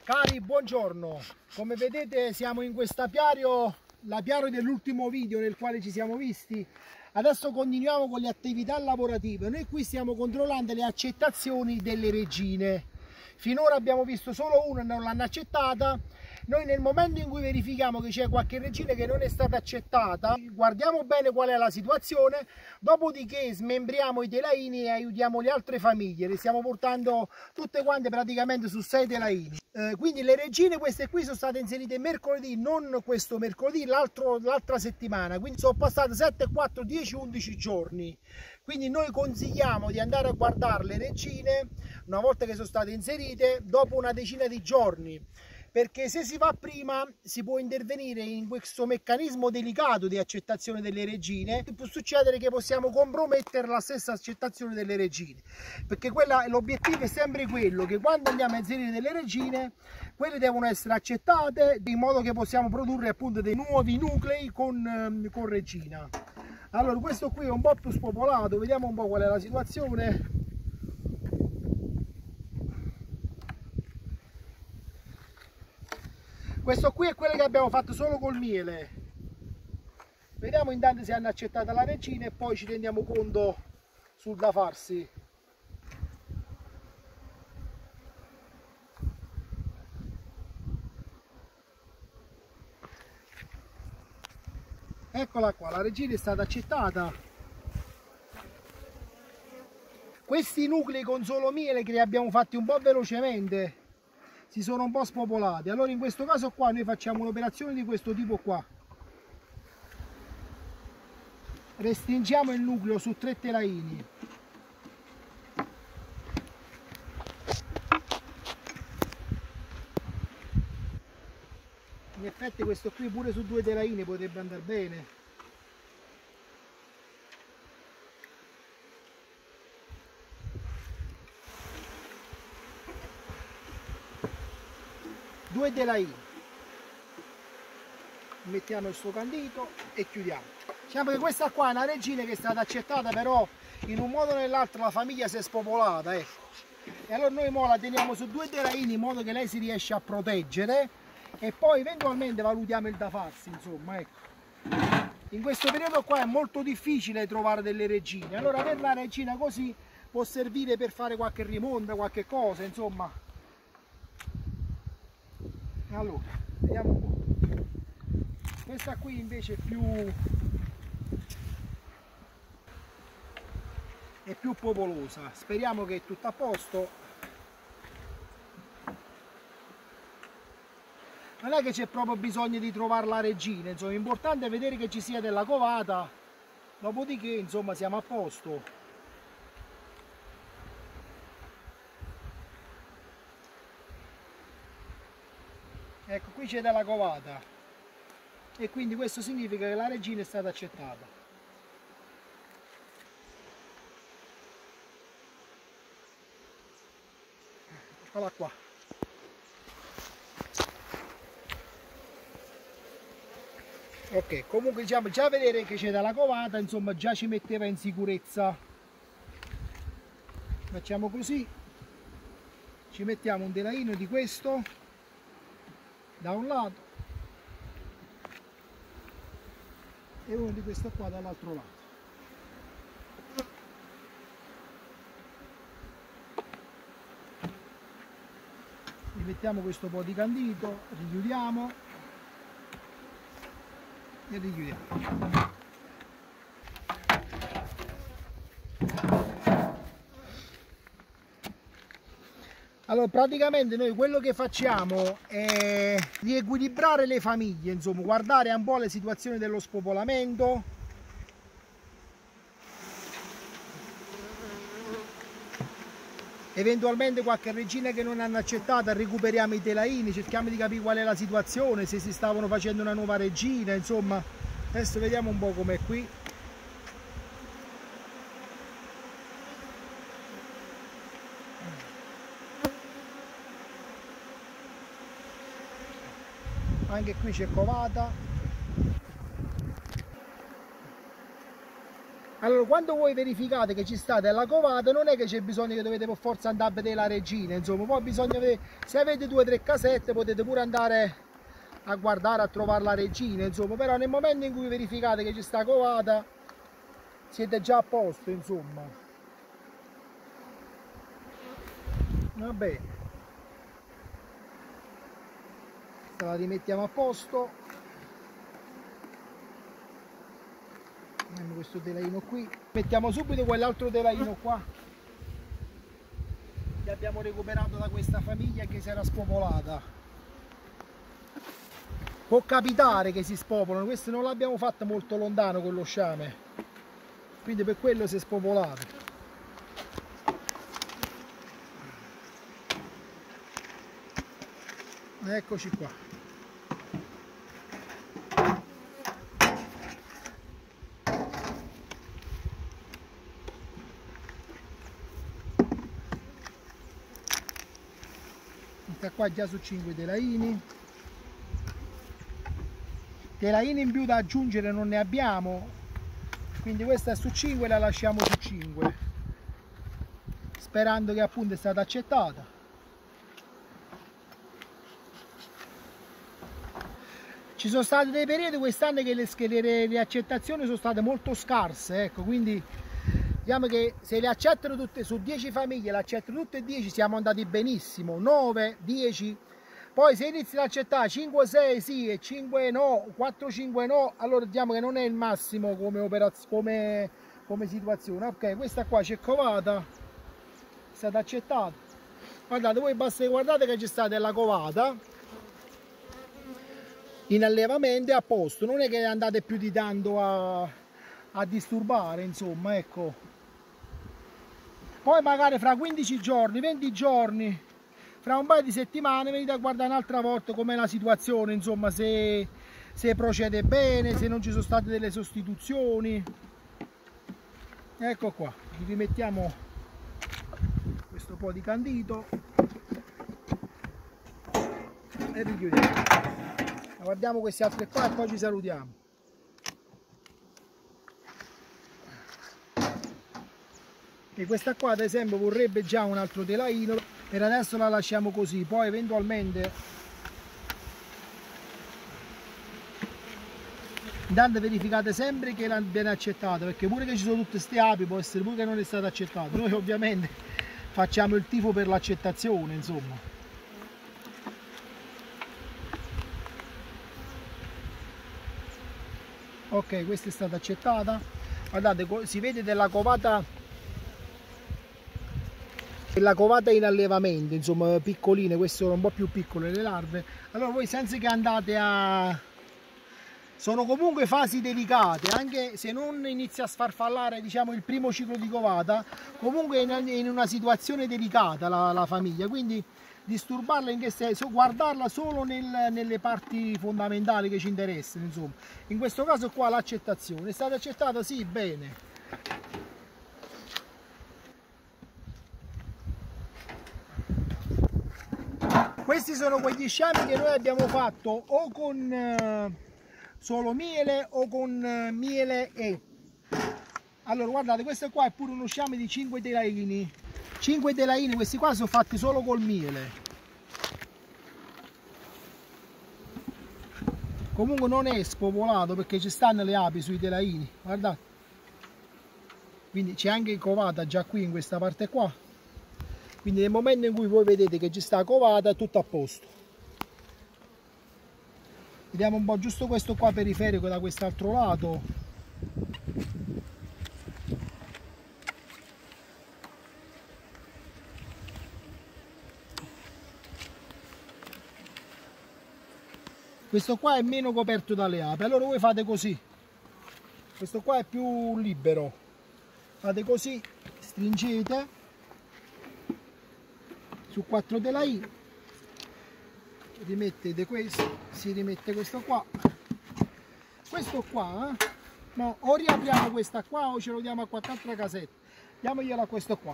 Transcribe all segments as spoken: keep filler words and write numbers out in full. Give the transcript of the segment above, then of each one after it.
Cari, buongiorno. Come vedete siamo in quest'apiario, l'apiario dell'ultimo video nel quale ci siamo visti. Adesso continuiamo con le attività lavorative. Noi qui stiamo controllando le accettazioni delle regine. Finora abbiamo visto solo una, non l'hanno accettata. Noi nel momento in cui verifichiamo che c'è qualche regina che non è stata accettata, guardiamo bene qual è la situazione, dopodiché smembriamo i telaini e aiutiamo le altre famiglie. Le stiamo portando tutte quante praticamente su sei telaini. Eh, quindi le regine queste qui sono state inserite mercoledì, non questo mercoledì, l'altra settimana, quindi sono passate sette, quattro, dieci, undici giorni. Quindi noi consigliamo di andare a guardare le regine una volta che sono state inserite dopo una decina di giorni, perché se si va prima si può intervenire in questo meccanismo delicato di accettazione delle regine. Può succedere che possiamo compromettere la stessa accettazione delle regine, perché l'obiettivo è sempre quello che quando andiamo a inserire delle regine, quelle devono essere accettate in modo che possiamo produrre appunto dei nuovi nuclei con, con regina. Allora, questo qui è un po' più spopolato, vediamo un po' qual è la situazione. Questo qui è quello che abbiamo fatto solo col miele. Vediamo intanto se hanno accettata la regina e poi ci rendiamo conto sul da farsi. Eccola qua, la regina è stata accettata. Questi nuclei con solo miele che li abbiamo fatti un po' velocemente si sono un po' spopolati. Allora in questo caso qua noi facciamo un'operazione di questo tipo qua. Restringiamo il nucleo su tre telaini. In effetti questo qui pure su due telaini potrebbe andare bene. Due telaini. Mettiamo il suo candito e chiudiamo. Diciamo che questa qua è una regina che è stata accettata, però in un modo o nell'altro la famiglia si è spopolata, ecco. E allora noi mo la teniamo su due telaini in modo che lei si riesce a proteggere e poi eventualmente valutiamo il da farsi, insomma, ecco. In questo periodo qua è molto difficile trovare delle regine, allora avere la regina così può servire per fare qualche rimonta, qualche cosa, insomma. Allora, vediamo un po'. Questa qui invece è più è più popolosa. Speriamo che è tutto a posto. Non è che c'è proprio bisogno di trovare la regina, insomma, l'importante è vedere che ci sia della covata, dopodiché insomma siamo a posto. Ecco, qui c'è della covata e quindi questo significa che la regina è stata accettata. Eccola qua. Ok, comunque diciamo già vedere che c'è della covata, insomma già ci metteva in sicurezza. Facciamo così, ci mettiamo un telaino di questo da un lato e uno di questo qua dall'altro lato. Rimettiamo questo po' di candito, richiudiamo e richiudiamo. Allora praticamente noi quello che facciamo è riequilibrare le famiglie, insomma, guardare un po' le situazioni dello spopolamento, eventualmente qualche regina che non hanno accettata, recuperiamo i telaini, cerchiamo di capire qual è la situazione, se si stavano facendo una nuova regina, insomma. Adesso vediamo un po' com'è qui. Anche qui c'è covata. Allora, quando voi verificate che ci sta della covata, non è che c'è bisogno che dovete per forza andare a vedere la regina, insomma, poi bisogna vedere, se avete due o tre casette potete pure andare a guardare, a trovare la regina, insomma, però nel momento in cui verificate che ci sta covata, siete già a posto, insomma. Va bene. La rimettiamo a posto. Questo telaino qui, mettiamo subito quell'altro telaino qua che abbiamo recuperato da questa famiglia che si era spopolata. Può capitare che si spopolano, questo non l'abbiamo fatto molto lontano con lo sciame, quindi per quello si è spopolato. Eccoci qua. Qua già su cinque telaini. Telaini in più da aggiungere non ne abbiamo, quindi questa è su cinque, la lasciamo su cinque, sperando che appunto è stata accettata. Ci sono stati dei periodi quest'anno che le, le, le accettazioni sono state molto scarse, ecco, quindi diciamo che se le accettano tutte, su dieci famiglie le accettano tutte e dieci, siamo andati benissimo, nove, dieci, poi se iniziano ad accettare cinque sei sì e cinque no, quattro cinque no, allora diciamo che non è il massimo come, come, come situazione. Ok, questa qua c'è covata, è stata accettata. Guardate, voi basta che guardate che c'è stata della covata in allevamento, è a posto, non è che andate più di tanto a, a disturbare, insomma, ecco. Poi magari fra quindici giorni, venti giorni, fra un paio di settimane venite a guardare un'altra volta com'è la situazione, insomma, se, se procede bene, se non ci sono state delle sostituzioni. Ecco qua, rimettiamo questo po' di candito e richiudiamo. Guardiamo questi altri qua e poi ci salutiamo. E questa qua ad esempio vorrebbe già un altro telaino, per adesso la lasciamo così, poi eventualmente intanto verificate sempre che viene accettata, perché pure che ci sono tutte queste api può essere pure che non è stata accettata. Noi ovviamente facciamo il tifo per l'accettazione, insomma. Ok, questa è stata accettata. Guardate, si vede della covata, la covata in allevamento, insomma, piccoline, queste sono un po' più piccole le larve. Allora voi senza che andate a... sono comunque fasi delicate, anche se non inizia a sfarfallare, diciamo, il primo ciclo di covata, comunque è in una situazione delicata la, la famiglia, quindi disturbarla in che senso? Guardarla solo nel, nelle parti fondamentali che ci interessano, insomma. In questo caso qua l'accettazione è stata accettata, sì, bene. Questi sono quegli sciami che noi abbiamo fatto o con eh, solo miele o con eh, miele e. Allora guardate, questo qua è pure uno sciame di cinque telaini. cinque telaini, questi qua sono fatti solo col miele. Comunque non è spopolato perché ci stanno le api sui telaini, guardate. Quindi c'è anche covata già qui in questa parte qua. Quindi nel momento in cui voi vedete che ci sta covata è tutto a posto. Vediamo un po' giusto questo qua periferico da quest'altro lato. Questo qua è meno coperto dalle api, allora voi fate così. Questo qua è più libero. Fate così, stringete su quattro telaini, rimettete questo, si rimette questo qua, questo qua, eh? No, o riapriamo questa qua o ce lo diamo a qualche altra casetta, diamoglielo a questo qua.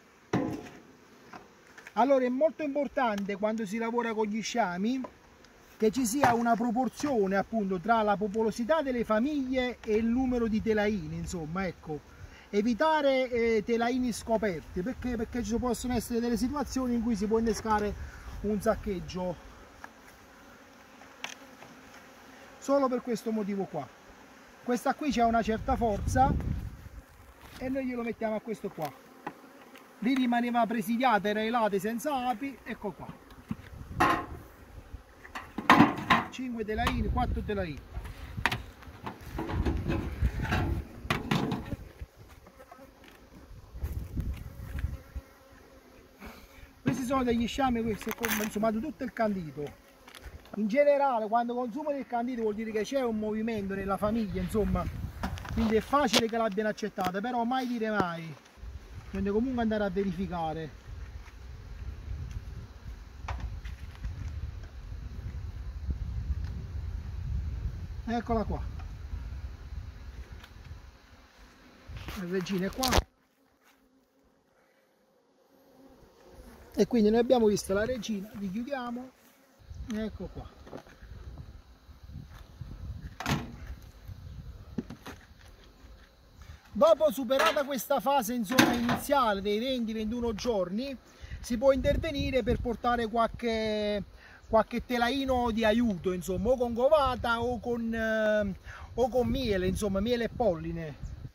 Allora è molto importante quando si lavora con gli sciami che ci sia una proporzione appunto tra la popolosità delle famiglie e il numero di telaini, insomma, ecco, evitare eh, telaini scoperti, perché, perché ci possono essere delle situazioni in cui si può innescare un saccheggio, solo per questo motivo qua. Questa qui c'ha una certa forza e noi glielo mettiamo a questo qua. Lì rimaneva presidiata, era ai lati senza api, ecco qua. cinque telaini, quattro telaini. Questi sono degli sciami, questi ho consumato tutto il candito. In generale quando consumano il candito vuol dire che c'è un movimento nella famiglia, insomma, quindi è facile che l'abbiano accettata, però mai dire mai, bisogna comunque andare a verificare. Eccola qua, la regina è qua, e quindi noi abbiamo visto la regina, li chiudiamo, ecco qua. Dopo superata questa fase, insomma, iniziale dei venti ventuno giorni, si può intervenire per portare qualche qualche telaino di aiuto, insomma, o con covata o con, eh, o con miele, insomma, miele e polline,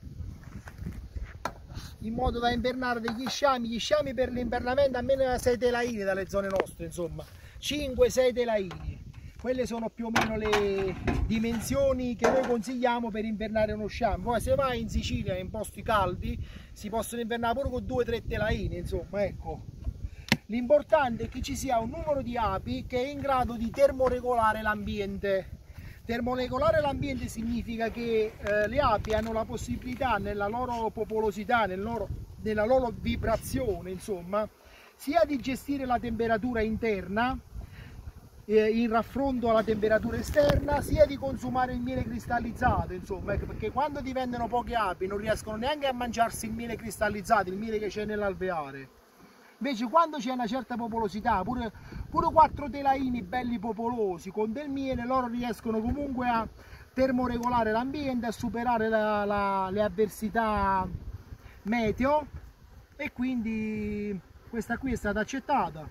in modo da invernare degli sciami. Gli sciami per l'imvernamento almeno sei telaini dalle zone nostre, insomma, cinque sei telaini. Quelle sono più o meno le dimensioni che noi consigliamo per invernare uno sciame. Poi se vai in Sicilia, in posti caldi, si possono invernare pure con due tre telaini, insomma, ecco. L'importante è che ci sia un numero di api che è in grado di termoregolare l'ambiente. Termoregolare l'ambiente significa che eh, le api hanno la possibilità, nella loro popolosità, nel loro, nella loro vibrazione, insomma, sia di gestire la temperatura interna eh, in raffronto alla temperatura esterna, sia di consumare il miele cristallizzato, insomma, ecco, perché quando diventano poche api non riescono neanche a mangiarsi il miele cristallizzato, il miele che c'è nell'alveare. Invece quando c'è una certa popolosità, pure, pure quattro telaini belli popolosi con del miele, loro riescono comunque a termoregolare l'ambiente, a superare la, la, le avversità meteo, e quindi questa qui è stata accettata,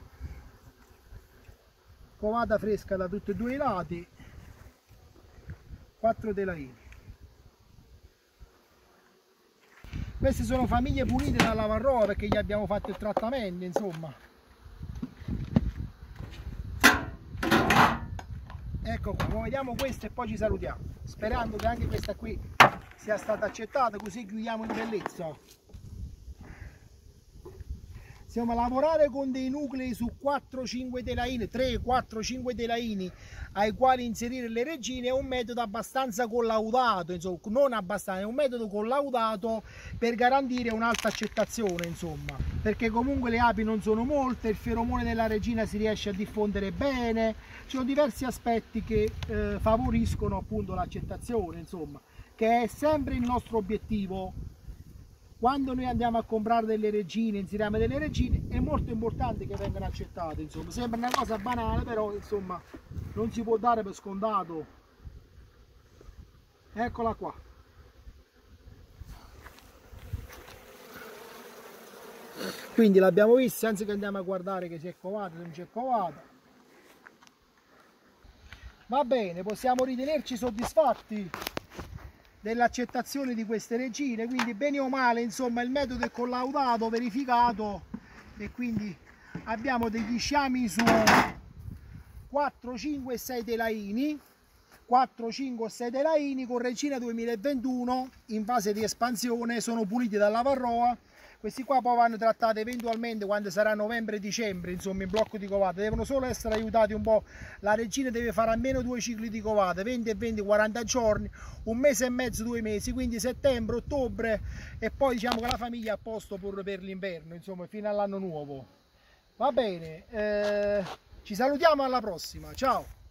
covata fresca da tutti e due i lati, quattro telaini. Queste sono famiglie pulite dalla Varroa perché gli abbiamo fatto il trattamento, insomma. Ecco qua, vediamo queste e poi ci salutiamo, sperando che anche questa qui sia stata accettata, così chiudiamo in bellezza. Stiamo a lavorare con dei nuclei su quattro cinque telaini, tre quattro cinque telaini ai quali inserire le regine. È un metodo abbastanza collaudato, insomma, non abbastanza, è un metodo collaudato per garantire un'alta accettazione, insomma, perché comunque le api non sono molte, il feromone della regina si riesce a diffondere bene, ci sono diversi aspetti che eh, favoriscono appunto l'accettazione, insomma, che è sempre il nostro obiettivo. Quando noi andiamo a comprare delle regine, inseriamo delle regine, è molto importante che vengano accettate, insomma. Sembra una cosa banale, però insomma non si può dare per scontato. Eccola qua. Quindi l'abbiamo vista, anzi che andiamo a guardare che si è covata, se non c'è covata. Va bene, possiamo ritenerci soddisfatti dell'accettazione di queste regine, quindi bene o male, insomma, il metodo è collaudato, verificato, e quindi abbiamo degli sciami su quattro cinque e sei telaini, quattro cinque e sei telaini con regina duemilaventuno in fase di espansione, sono puliti dalla Varroa. Questi qua poi vanno trattati eventualmente quando sarà novembre dicembre, insomma, in blocco di covate, devono solo essere aiutati un po'. La regina deve fare almeno due cicli di covate, venti e venti, quaranta giorni, un mese e mezzo, due mesi, quindi settembre, ottobre, e poi diciamo che la famiglia è a posto pure per l'inverno, insomma, fino all'anno nuovo. Va bene, eh, ci salutiamo, alla prossima, ciao!